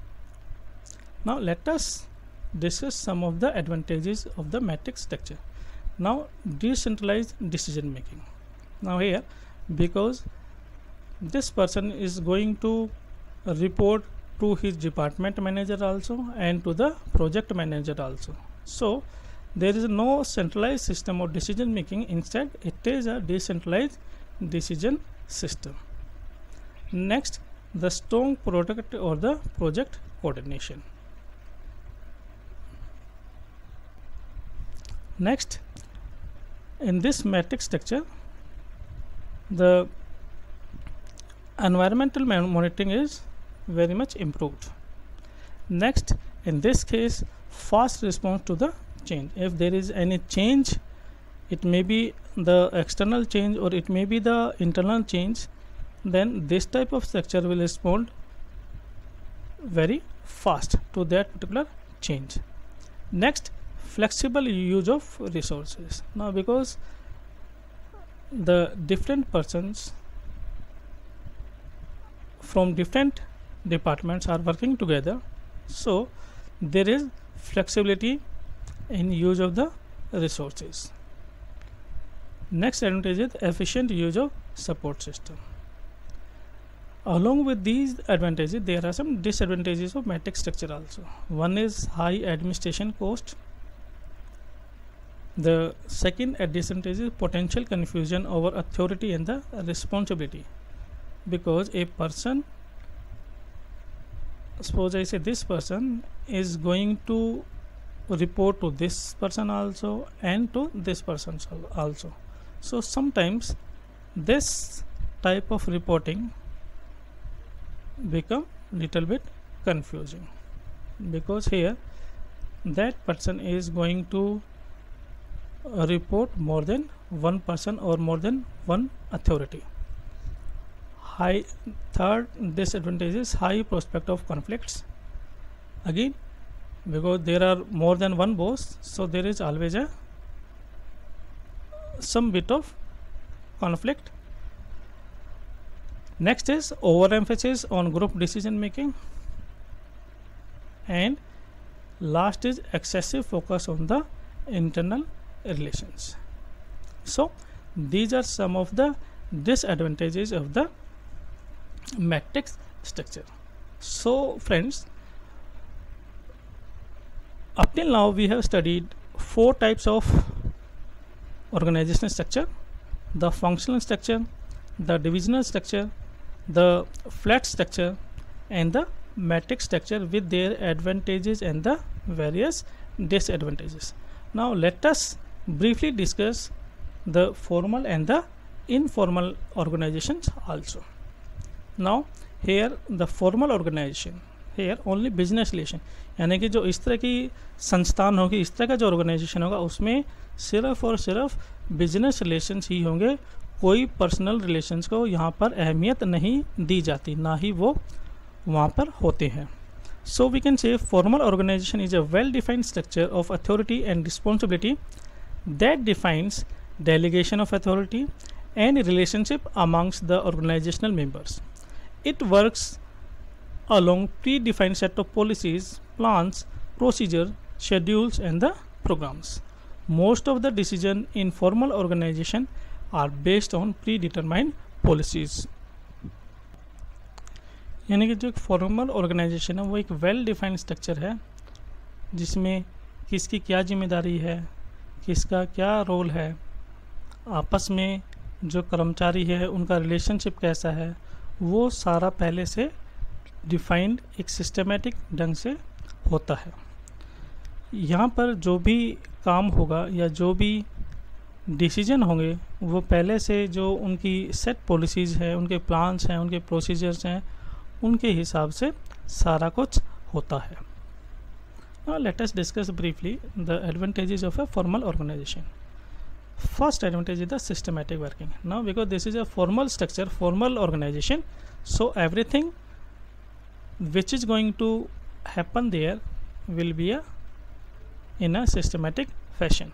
Now let us discuss some of the advantages of the matrix structure. Now decentralized decision making. Now here, because this person is going to report to his department manager also, and to the project manager also. So there is no centralized system of decision making. Instead, it is a decentralized decision system. Next, the strong product or the project coordination. Next, in this matrix structure, the environmental monitoring is very much improved. Next, in this case, fast response to the change. If there is any change, it may be the external change or it may be the internal change, then this type of structure will respond very fast to that particular change. Next, flexible use of resources. Now because the different persons from different departments are working together, so there is flexibility in use of the resources. Next advantage is efficient use of support system. Along with these advantages, there are some disadvantages of matrix structure also. One is high administration cost. The second disadvantage is potential confusion over authority and the responsibility, because a person, suppose I say this person is going to report to this person also, and to this person also. So sometimes this type of reporting become little bit confusing, because here that person is going to report more than one person or more than one authority. High third disadvantage is high prospect of conflicts. Again, because there are more than one boss, so there is always a some bit of conflict. Next is overemphasis on group decision making, and last is excessive focus on the internal relations. So these are some of the disadvantages of the matrix structure. So friends, up till now we have studied four types of organizational structure: the functional structure, the divisional structure, the flat structure, and the matrix structure with their advantages and the various disadvantages. Now let us briefly discuss the formal and the informal organizations also. Now here the formal organization, here only business relation, यानी कि जो इस तरह की संस्थान होगी, इस तरह का जो ऑर्गेनाइजेशन होगा उसमें सिर्फ और सिर्फ बिजनेस रिलेशंस ही होंगे, कोई पर्सनल रिलेशंस को यहाँ पर अहमियत नहीं दी जाती, ना ही वो वहाँ पर होते हैं. So we can say formal organization is a well defined structure of authority and responsibility that defines delegation of authority and relationship amongst the organizational members. It works along predefined set of policies, plans, procedures, schedules and the programs. Most of the decision in formal organization are based on predetermined policies. यानी कि जो एक formal organisation है वो एक well defined structure है जिसमें किसकी क्या जिम्मेदारी है, किसका क्या रोल है, आपस में जो कर्मचारी है उनका रिलेशनशिप कैसा है, वो सारा पहले से डिफाइंड एक सिस्टमेटिक ढंग से होता है. यहाँ पर जो भी काम होगा या जो भी डिसीजन होंगे वो पहले से जो उनकी सेट पॉलिसीज़ है, उनके प्लान्स हैं, उनके प्रोसीजर्स हैं, उनके हिसाब से सारा कुछ होता है. Now let us discuss briefly the advantages of a formal organization. First advantage is the systematic working. Now because this is a formal structure, formal organization, so everything which is going to happen there will be a in a systematic fashion.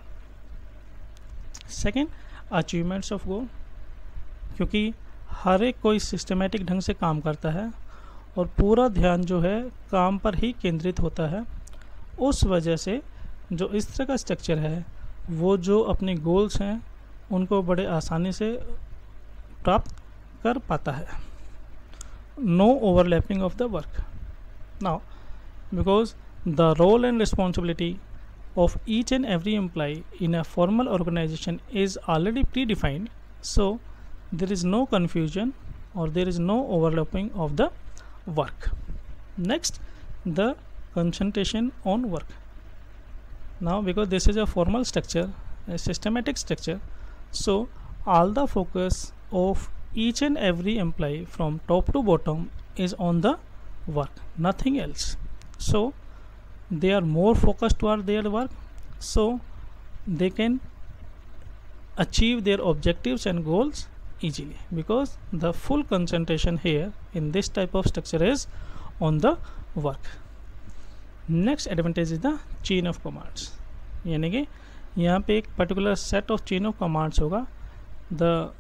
Second, achievements of goal, क्योंकि हर एक कोई systematic ढंग से काम करता है और पूरा ध्यान जो है काम पर ही केंद्रित होता है, उस वजह से जो इस तरह का स्ट्रक्चर है वो जो अपने गोल्स हैं उनको बड़े आसानी से प्राप्त कर पाता है. No overlapping of the work. Now because the role and responsibility of each and every employ in a formal organization is already pre defined, so there is no confusion और there is no overlapping of the work. Next, the concentration on work. Now because this is a formal structure, a systematic structure, so all the focus of each and every employee from top to bottom is on the work, nothing else. So they are more focused toward their work, so they can achieve their objectives and goals easily, because the full concentration here in this type of structure is on the work. Next advantage is the chain of commands, यानी कि यहाँ पे एक particular set of chain of commands होगा. The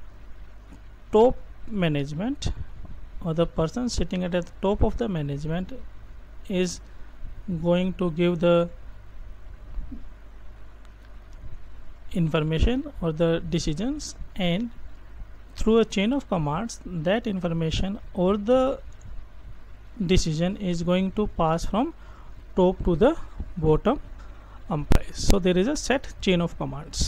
top management or the person sitting at the top of the management is going to give the information or the decisions, and through a chain of commands that information or the decision is going to pass from top to the bottom employees. So there is a set chain of commands.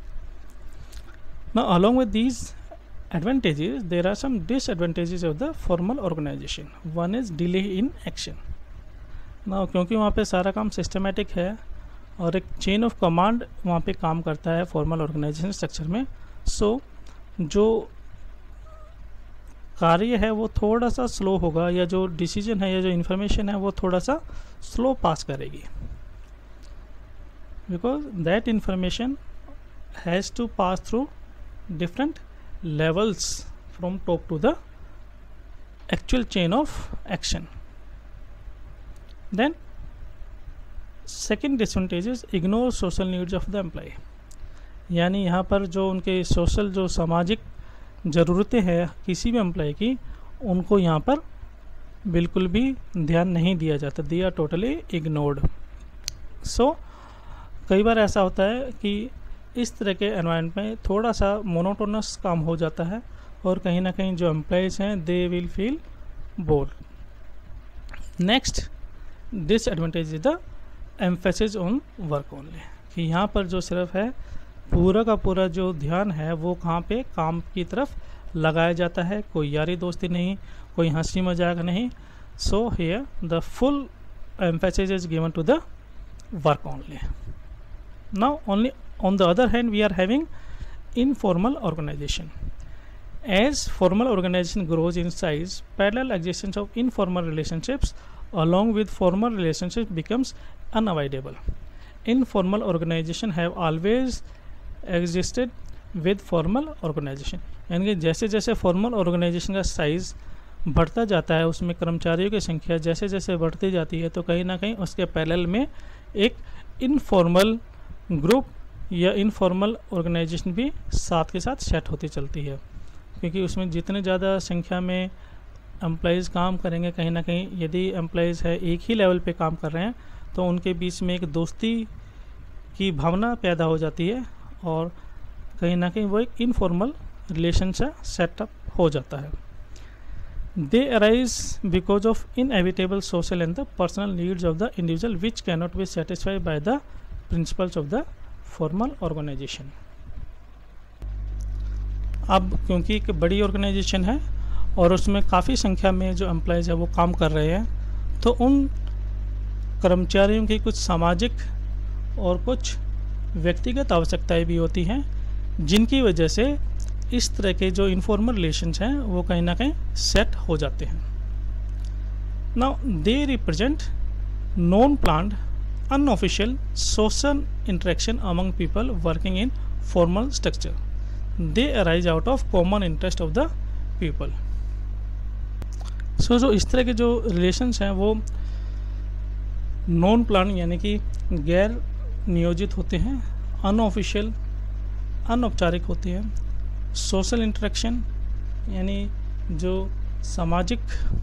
Now along with these advantages, there are some disadvantages of the formal organization. One is delay in action. Now क्योंकि वहाँ पे सारा काम systematic है और एक chain of command वहाँ पे काम करता है फॉर्मल ऑर्गेनाइजेशन स्ट्रक्चर में, सो so, जो कार्य है वो थोड़ा सा स्लो होगा, या जो डिसीजन है या जो इन्फॉर्मेशन है वो थोड़ा सा स्लो पास करेगी, because that information has to pass through different levels from top to the actual chain of action. Then second disadvantage is ignore social needs of the employee. यानी यहाँ पर जो उनके सोशल जो सामाजिक ज़रूरतें हैं किसी भी एम्प्लॉय की, उनको यहाँ पर बिल्कुल भी ध्यान नहीं दिया जाता. They are totally ignored. So कई बार ऐसा होता है कि इस तरह के एनवायरनमेंट में थोड़ा सा मोनोटोनस काम हो जाता है और कहीं ना कहीं जो एम्प्लॉयज़ हैं they will feel bored. Next disadvantage is the emphasis on work only, कि यहाँ पर जो सिर्फ है पूरा का पूरा जो ध्यान है वो कहाँ पे काम की तरफ लगाया जाता है, कोई यारी दोस्ती नहीं, कोई हंसी मजाक नहीं, So here the full emphasis is given to the work only. Now only on the other hand we are having informal organization. As formal organization grows in size, parallel existence of informal relationships along with formal relationships becomes unavoidable. Informal organization have always existed with formal organization. यानी कि जैसे जैसे formal organisation का size बढ़ता जाता है, उसमें कर्मचारियों की संख्या जैसे जैसे बढ़ती जाती है, तो कहीं ना कहीं उसके पैरेलल में एक इनफॉर्मल ग्रुप या इनफॉर्मल ऑर्गेनाइजेशन भी साथ के साथ सेट होती चलती है, क्योंकि उसमें जितने ज़्यादा संख्या में एम्प्लॉइज़ काम करेंगे, कहीं ना कहीं यदि एम्प्लॉइज़ है एक ही लेवल पे काम कर रहे हैं तो उनके बीच में एक दोस्ती की भावना पैदा हो जाती है और कहीं ना कहीं वो एक इनफॉर्मल रिलेशन से सेटअप हो जाता है. They arise because of inevitable social and the personal needs of the individual which cannot be satisfied by the principles of the formal organization. अब क्योंकि एक बड़ी ऑर्गेनाइजेशन है और उसमें काफ़ी संख्या में जो एम्प्लॉयज़ है वो काम कर रहे हैं, तो उन कर्मचारियों की कुछ सामाजिक और कुछ व्यक्तिगत आवश्यकताएं भी होती हैं, जिनकी वजह से इस तरह के जो इनफॉर्मल रिलेशंस हैं वो कहीं ना कहीं सेट हो जाते हैं. Now they represent non planned unofficial social interaction among people working in formal structure. They arise out of common interest of the people. So जो इस तरह के जो रिलेशंस हैं वो नॉन प्लान यानी कि गैर नियोजित होते हैं, अनऑफिशियल अनौपचारिक होते हैं, सोशल इंटरेक्शन यानी जो सामाजिक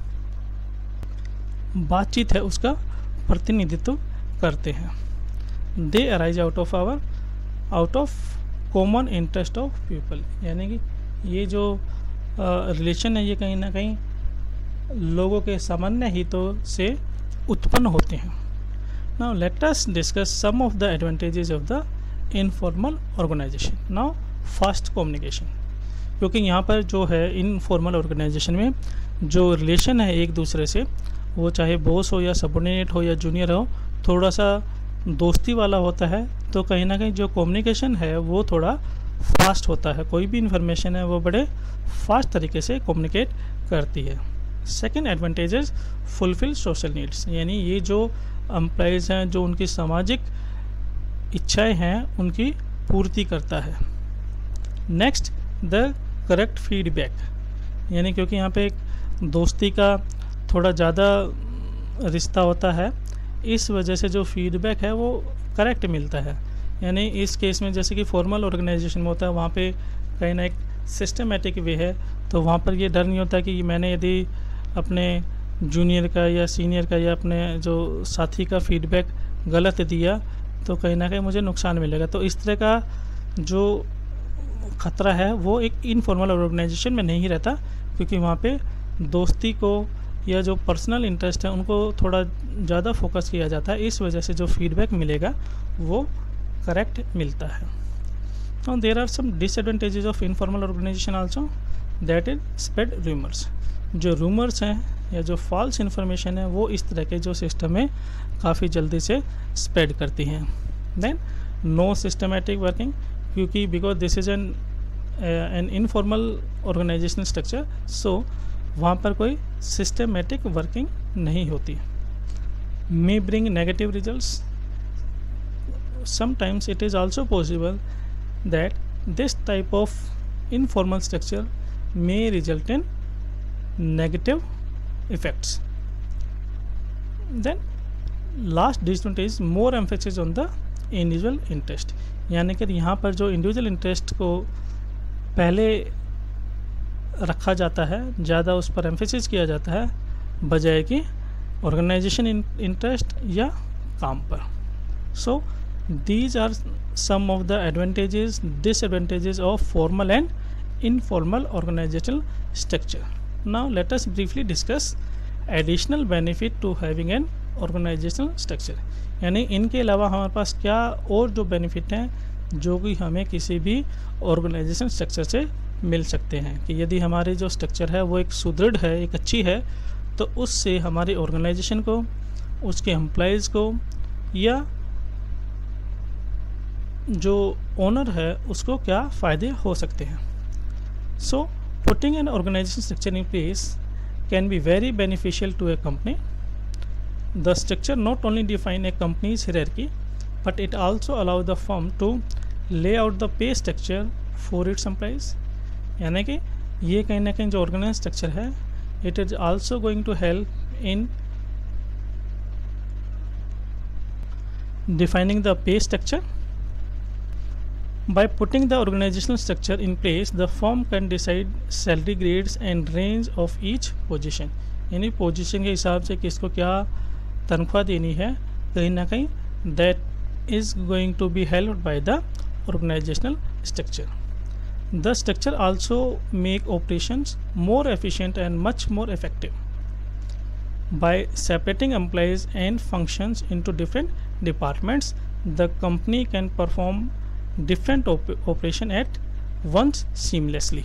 बातचीत है उसका प्रतिनिधित्व करते हैं. They arise out of our out of common interest of people, यानी कि ये जो रिलेशन है ये कहीं ना कहीं लोगों के सामान्य हितों से उत्पन्न होते हैं. Now let us discuss some of the advantages of the informal organization. Now fast communication, क्योंकि यहाँ पर जो है इनफॉर्मल ऑर्गेनाइजेशन में जो रिलेशन है एक दूसरे से, वो चाहे बॉस हो या सबऑर्डिनेट हो या जूनियर हो, थोड़ा सा दोस्ती वाला होता है, तो कहीं ना कहीं जो कम्युनिकेशन है वो थोड़ा फास्ट होता है. कोई भी इन्फॉर्मेशन है वो बड़े फास्ट तरीके से कम्युनिकेट करती है. Second advantage is fulfill social needs, यानी ये जो एम्प्लॉयज़ हैं जो उनकी सामाजिक इच्छाएं हैं उनकी पूर्ति करता है. नेक्स्ट द करेक्ट फीडबैक, यानी क्योंकि यहाँ पे एक दोस्ती का थोड़ा ज़्यादा रिश्ता होता है, इस वजह से जो फीडबैक है वो करेक्ट मिलता है. यानी इस केस में जैसे कि फॉर्मल ऑर्गेनाइजेशन में होता है, वहाँ पे कहीं ना एक सिस्टमेटिक वे है, तो वहाँ पर ये डर नहीं होता कि मैंने यदि अपने जूनियर का या सीनियर का या अपने जो साथी का फीडबैक गलत दिया तो कहीं ना कहीं मुझे नुकसान मिलेगा. तो इस तरह का जो ख़तरा है वो एक इनफॉर्मल ऑर्गेनाइजेशन में नहीं रहता, क्योंकि वहाँ पे दोस्ती को या जो पर्सनल इंटरेस्ट है उनको थोड़ा ज़्यादा फोकस किया जाता है. इस वजह से जो फीडबैक मिलेगा वो करेक्ट मिलता है. Now there are some disadvantages of informal organization also, that is spread rumors. जो रूमर्स हैं या जो फॉल्स इन्फॉर्मेशन है वो इस तरह के जो सिस्टम है काफ़ी जल्दी से स्प्रेड करती हैं. देन नो सिस्टमेटिक वर्किंग, क्योंकि because this is an an informal organizational structure, so वहाँ पर कोई सिस्टमेटिक वर्किंग नहीं होती. May bring negative results. Sometimes it is also possible that this type of informal structure may result in negative effects. Then last disadvantage is more emphasis on the individual interest, यानी कि यहाँ पर जो individual interest को पहले रखा जाता है, ज़्यादा उस पर emphasis किया जाता है बजाय कि organization interest या काम पर. So these are some of the advantages, disadvantages of formal and informal organizational structure. Now let us briefly discuss additional benefit to having an organizational structure. यानी इनके अलावा हमारे पास क्या और जो बेनिफिट हैं जो कि हमें किसी भी ऑर्गेनाइजेशन स्ट्रक्चर से मिल सकते हैं, कि यदि हमारी जो स्ट्रक्चर है वो एक सुदृढ़ है, एक अच्छी है, तो उससे हमारी ऑर्गेनाइजेशन को, उसके एम्प्लॉयज़ को या जो ओनर है उसको क्या फ़ायदे हो सकते हैं। So putting an organization structure in place can be very beneficial to a company. The structure not only define a company's hierarchy, but it also allow the firm to lay out the pay structure for its employees. यानी कि ये कहीं ना कहीं जो organize structure है, it is also going to help in defining the pay structure. By putting the organizational structure in place, the firm can decide salary grades and range of each position. यानी position के हिसाब से किसको क्या तनख्वाह देनी है, कहीं ना कहीं that is going to be helped by the organizational structure. The structure also make operations more efficient and much more effective. By separating employees and functions into different departments, the company can perform different operation at once seamlessly.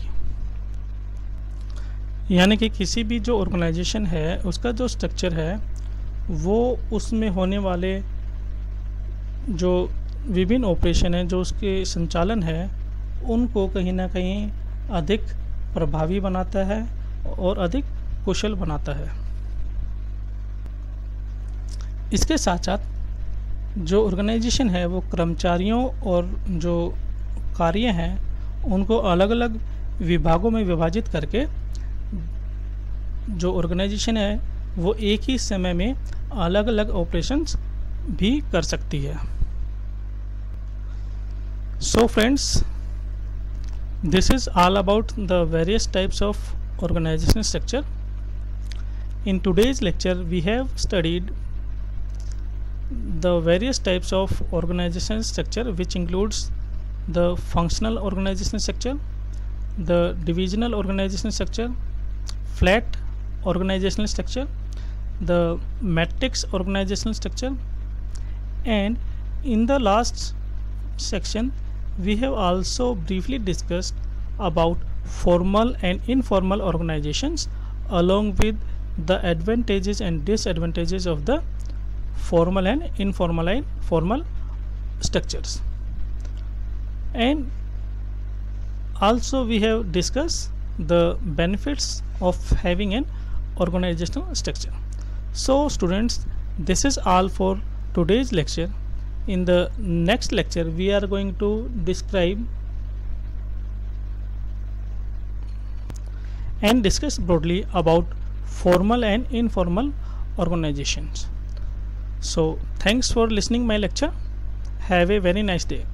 यानी कि किसी भी जो organisation है उसका जो structure है वो उसमें होने वाले जो विभिन्न ऑपरेशन हैं, जो उसके संचालन है, उनको कहीं ना कहीं अधिक प्रभावी बनाता है और अधिक कुशल बनाता है. इसके साथ साथ जो ऑर्गेनाइजेशन है वो कर्मचारियों और जो कार्य हैं उनको अलग अलग विभागों में विभाजित करके जो ऑर्गेनाइजेशन है वो एक ही समय में अलग अलग ऑपरेशंस भी कर सकती है. So friends, this is all about the various types of organizational structure. In today's lecture we have studied the various types of organizational structure which includes the functional organizational structure, the divisional organizational structure, flat organizational structure, the matrix organizational structure, and in the last section we have also briefly discussed about formal and informal organizations along with the advantages and disadvantages of the formal and informal and formal structures. And also we have discussed the benefits of having an organizational structure. So students, this is all for today's lecture. In the next lecture we are going to describe and discuss broadly about formal and informal organizations. So thanks for listening my lecture. Have a very nice day.